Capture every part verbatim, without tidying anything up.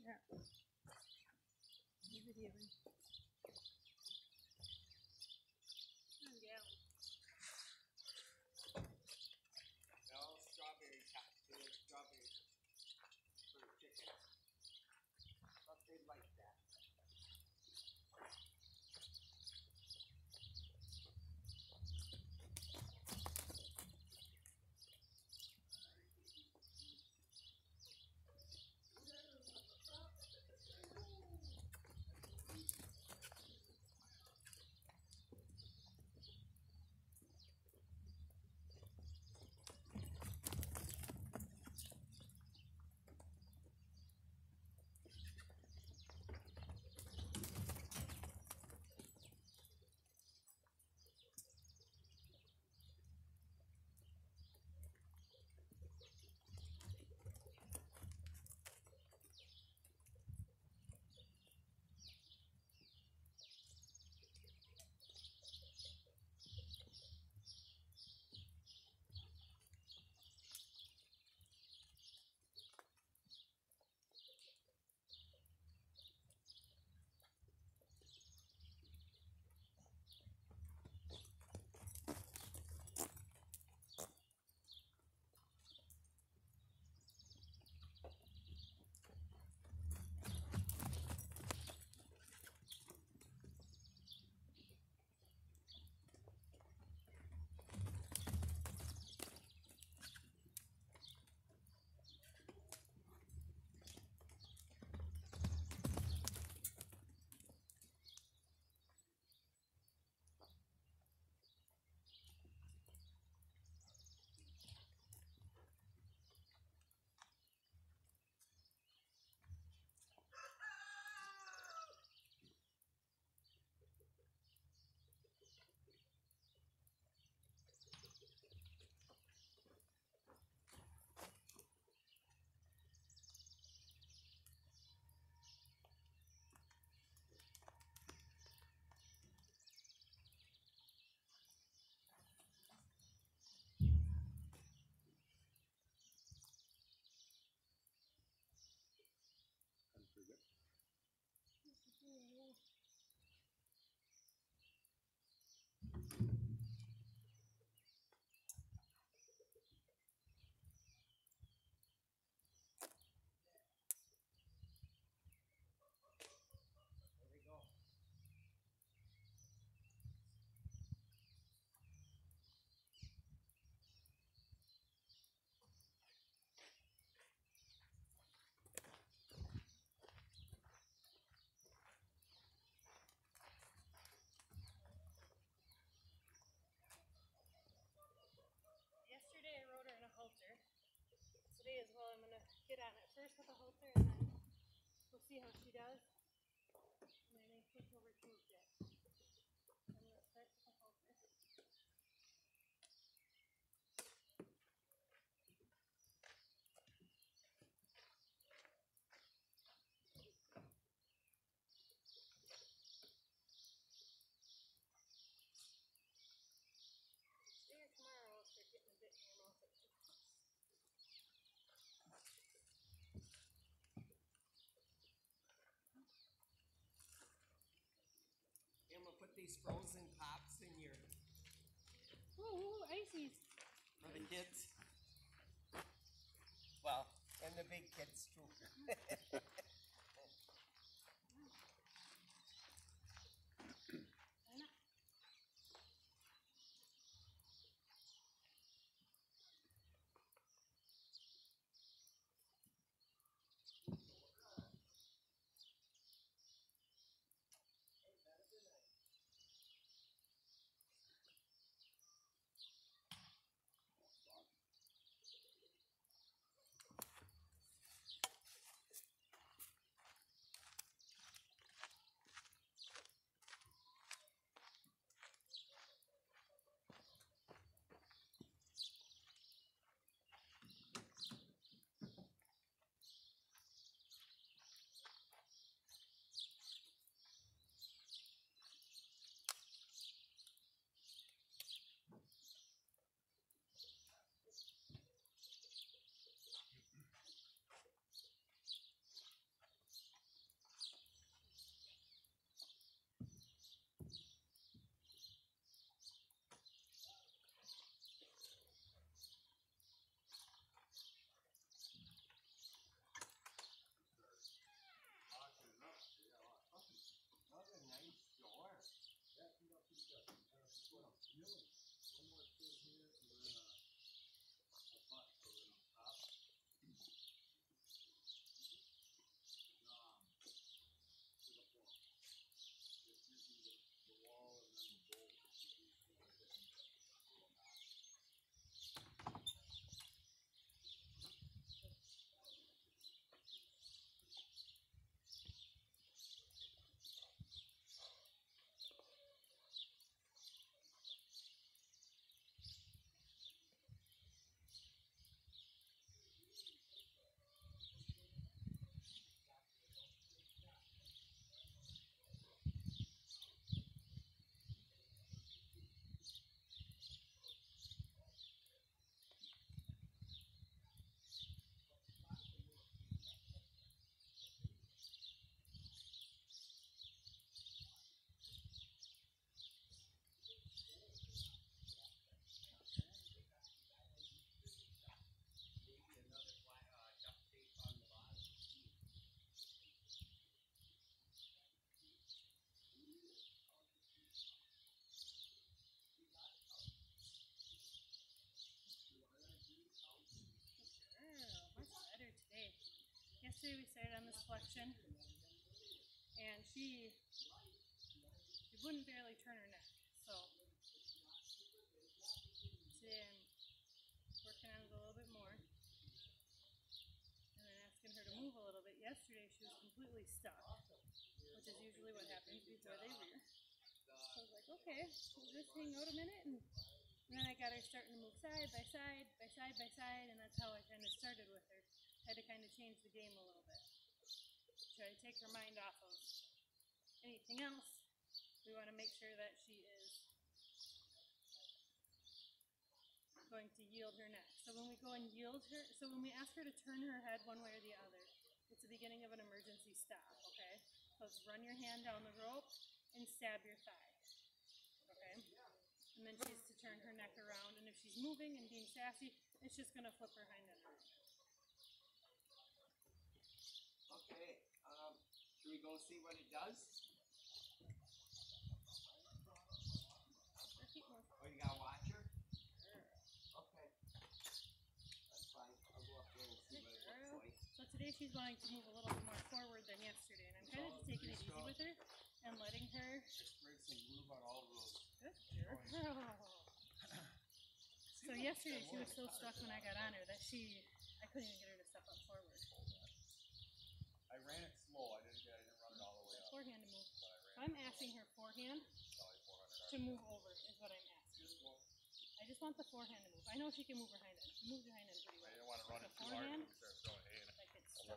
Yeah. I'm videoing. Oh, yeah. No strawberry cocktail, strawberries for chickens. But they like that. There we go. Yesterday I rode her in a halter. Today as well I'm going to get on it first with a halter and then we'll see how she does. And then I switch over to a bit. I'm going to start with a halter. Today or tomorrow I'll start getting a bit in your mouth at two. I'm gonna put these frozen pops in your Ooh, ices. for the kids. Well, and the big kids too. started on this flexion, and she, she wouldn't barely turn her neck. So today I'm working on it a little bit more, and then asking her to move a little bit. Yesterday she was completely stuck, which is usually what happens before they rear. So I was like, okay, we'll just hang out a minute, and, and then I got her starting to move side by side, by side by side, and that's how I kind of started with her. I had to kind of change the game a little bit. Try to take her mind off of anything else. We want to make sure that she is going to yield her neck. So when we go and yield her, so when we ask her to turn her head one way or the other, it's the beginning of an emergency stop, okay? So let's run your hand down the rope and stab your thigh, okay? And then she's to turn her neck around, and if she's moving and being sassy, it's just going to flip her hind end around. Okay, um, should we go see what it does? Oh, you gotta watch her? Okay. That's fine. I'll go up there and see what it looks like. So today she's wanting to move a little bit more forward than yesterday, and I'm kind of just taking it easy with her and letting her. Experiencing move on all roads. Good girl. So yesterday she was so stuck when I got on her that she, I couldn't even get her to step up forward. I ran it slow. I didn't get. I didn't run it all the way up. Forehand to move. So I'm asking her forehand to move over is what I'm asking. I just want the forehand to move. I know she can move her hind end. She moves her hind end pretty well. I didn't want to run the it too hard forehand, when we start throwing hay in it. like it's stuck.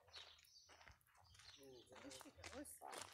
There she goes.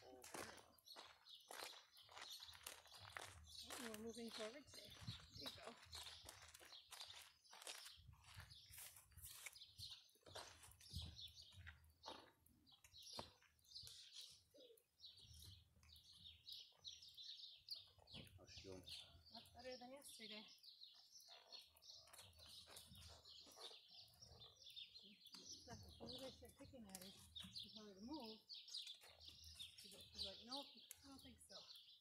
Oh, we're moving forward today. There you go. How's she doing? Much better than yesterday. As soon as I start picking at her to tell her to move, she's like, she's like, nope, I don't think so.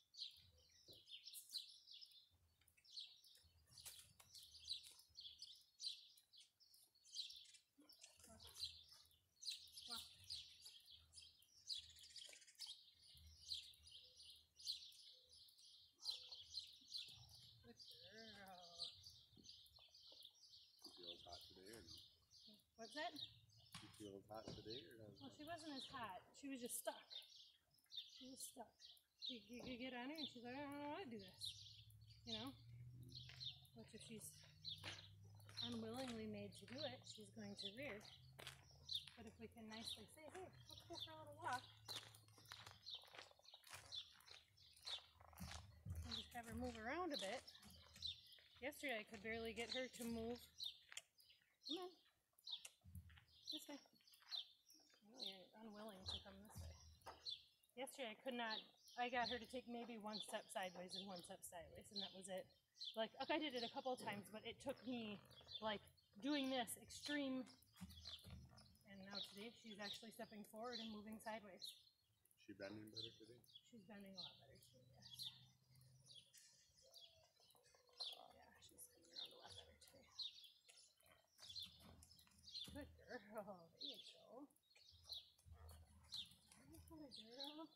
Well, good girl. You feel as hot today or no? What's that? You feel as hot today or no? Well, she wasn't as hot. She was just stuck. She was stuck. You, you, you get on her and she's like, I don't want to do this. You know? Which if she's unwillingly made to do it, she's going to rear. But if we can nicely say, hey, let's go for a little walk. And just have her move around a bit. Yesterday I could barely get her to move. Come on. This way. Oh, you're unwilling to come this way. Yesterday I could not, I got her to take maybe one step sideways and one step sideways, and that was it. Like, I did it a couple of times, but it took me, like, doing this extreme. And now today she's actually stepping forward and moving sideways. Is she bending better today? She's bending a lot better today, yes. Yeah, she's coming around a lot better today. Good girl. There you go. Good girl.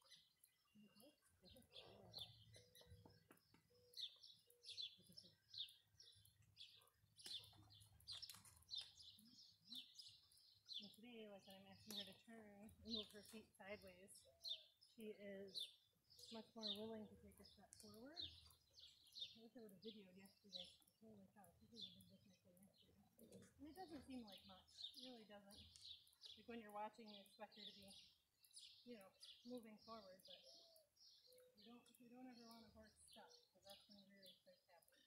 And today, like when I'm asking her to turn and move her feet sideways, she is much more willing to take a step forward. I wish I would have videoed yesterday. Holy cow, this is a big difference than yesterday. And it doesn't seem like much. It really doesn't. Like when you're watching, you expect her to be, you know, moving forward, but you don't, you don't ever want a horse stuck, because that's when rearing starts happening.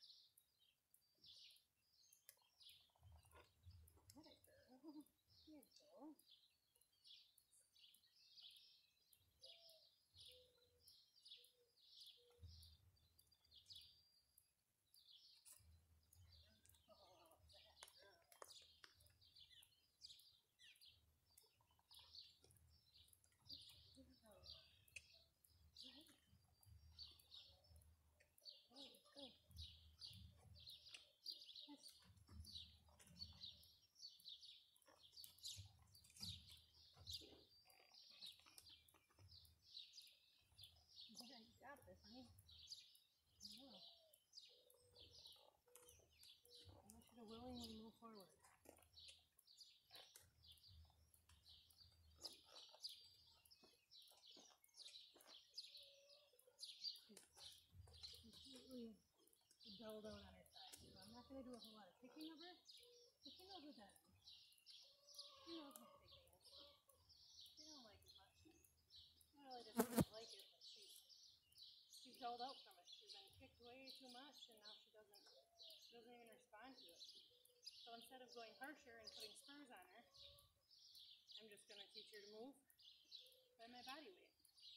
What a girl. Here you go. settle down on her side. So I'm not going to do a whole lot of kicking of her, but she knows what that is. She knows what kicking is. She don't like it much. Not really just doesn't like it, but she's, she's dulled out from it. She's been kicked way too much, and now she doesn't, she doesn't even respond to it. So instead of going harsher and putting spurs on her, I'm just going to teach her to move by my body weight.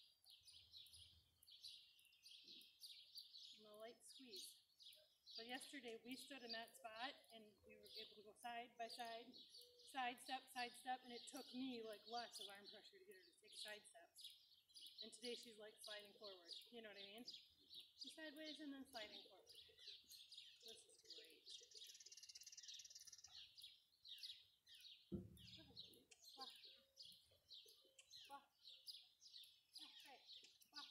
And a light squeeze. So yesterday we stood in that spot and we were able to go side by side, side step, side step, and it took me like lots of arm pressure to get her to take side steps. And today she's like sliding forward. You know what I mean? She's sideways and then sliding forward. This is great. Walk. Walk. Okay. Walk.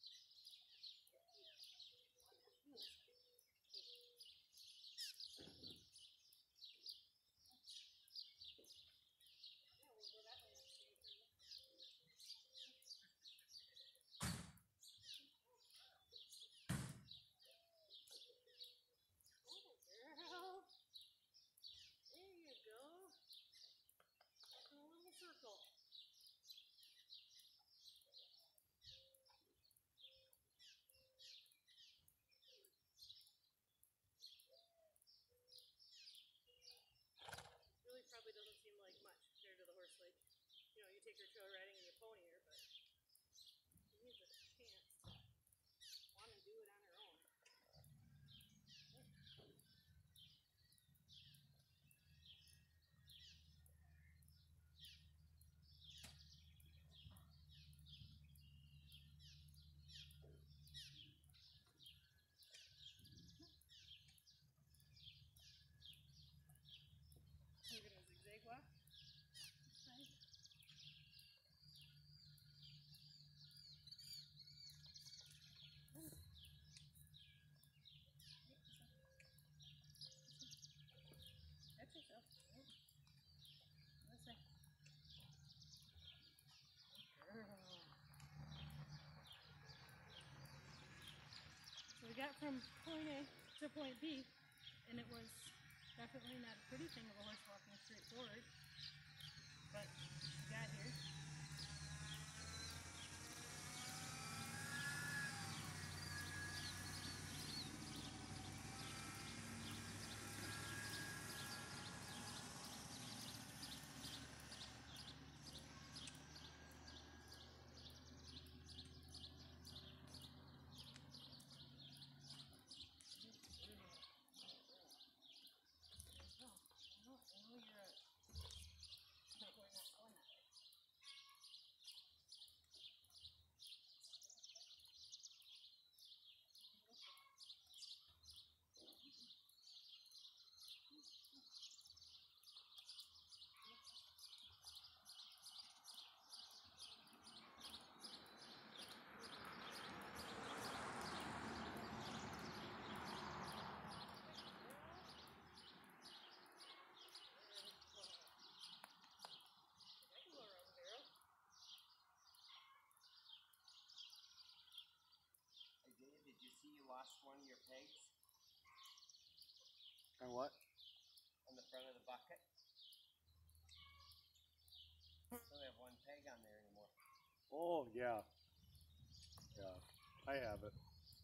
Girl. There you go. Walk in a little circle. Really probably doesn't seem like much compared to the horse. Like, you know, you take her trail riding and you pony her, but she needs a chance to want to do it on her own. We're going to zigzag walk. Side. Catch yourself. This way. Girl. So we got from point A to point B, and it was definitely not a pretty thing of a horse walking straight forward, but we got here. Did you see you lost one of your pegs And what? on the front of the bucket? I don't have one peg on there anymore. Oh, yeah. Yeah, I have it.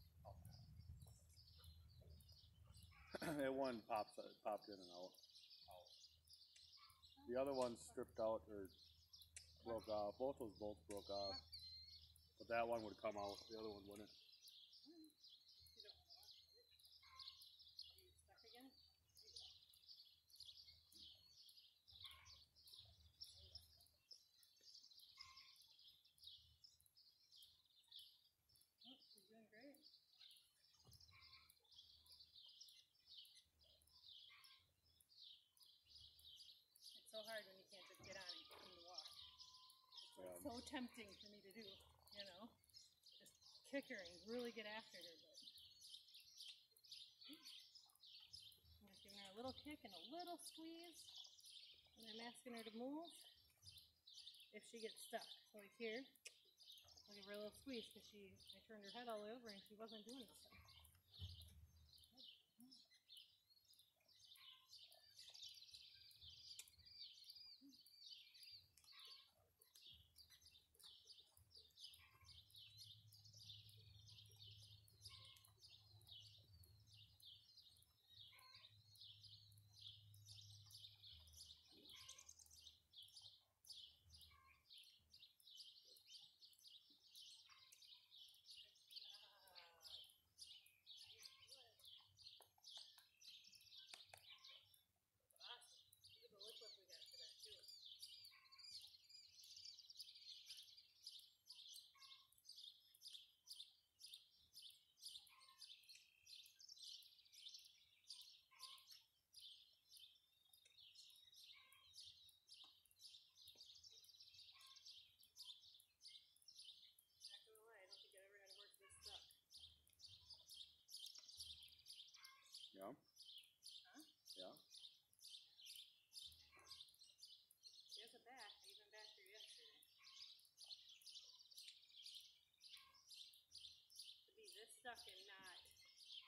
That one pops, popped in and out. Oh. The other one stripped out or broke off. Both those bolts broke off. But that one would come out, the other one wouldn't. So hard when you can't just get on and continue to walk. It's like Yeah. so tempting for me to do, you know, just kick her and really get after her, but I'm just giving her a little kick and a little squeeze, and I'm asking her to move if she gets stuck. So like here, I'll give her a little squeeze because she, I turned her head all the way over and she wasn't doing this stuff.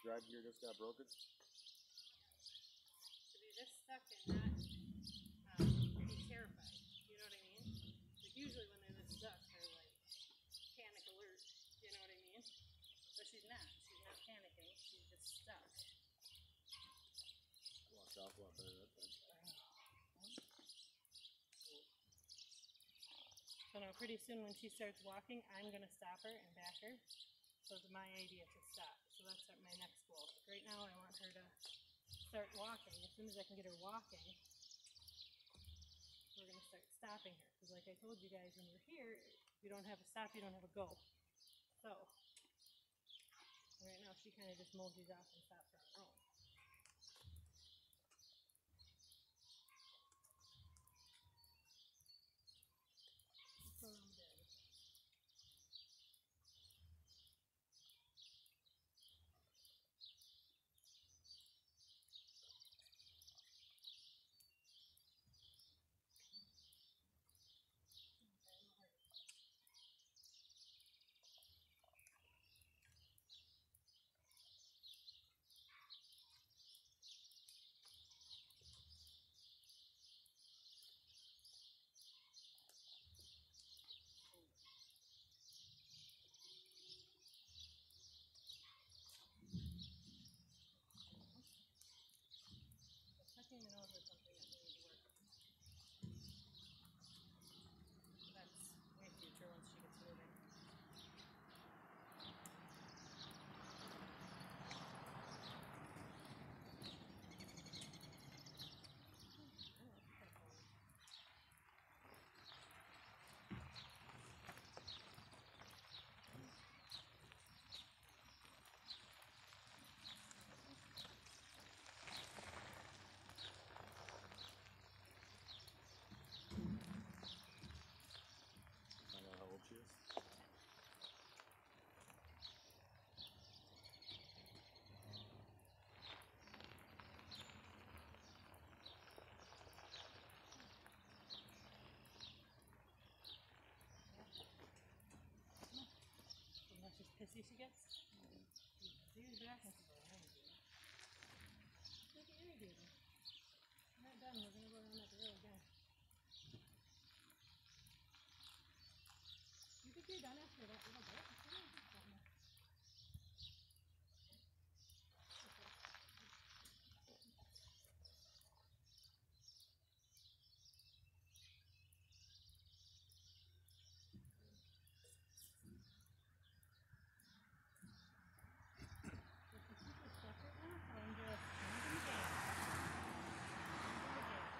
driving gear just got broken? To be this stuck and not um, be terrified. You know what I mean? Like usually when they're this stuck, they're like panic alert. You know what I mean? But she's not. She's not panicking. She's just stuck. Walked off a lot better that time. So now pretty soon when she starts walking, I'm going to stop her and back her. So it's my idea to stop. So that's my next goal. Right now I want her to start walking. As soon as I can get her walking, we're going to start stopping her. Because like I told you guys when you're here, you don't have a stop, you don't have a go. So right now she kind of just moseys off and stops on her own. So I'm good. Tucking the nose is something that needs work. That's way future once she gets moving. Find out how old she is. See how she's pissy she gets? See her back and she's like, I'm irritated. Look at irritated. We're not done. We're going to go around that grill again. You think you're done after that little bit? I feel like it's done now. If you keep her stuck right now, I'm just moving the game. Moving the game.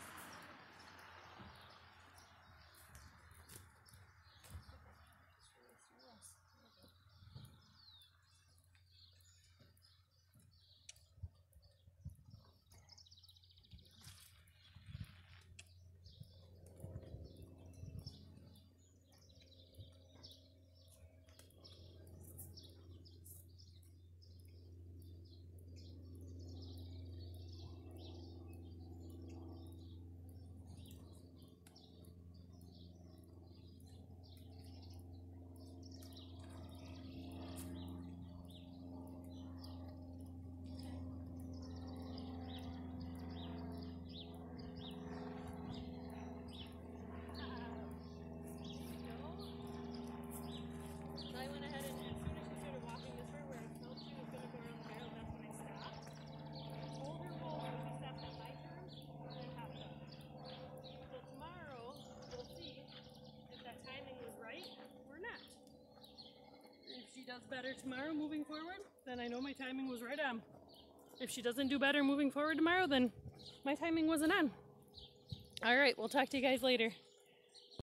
So I went ahead and as soon as she started walking this way where I felt she was going to go around the barrel, that's when I stopped. Hold her roll so she stopped at my turn and then hopped up. So tomorrow we'll see if that timing was right or not. If she does better tomorrow moving forward, then I know my timing was right on. If she doesn't do better moving forward tomorrow, then my timing wasn't on. Alright, we'll talk to you guys later.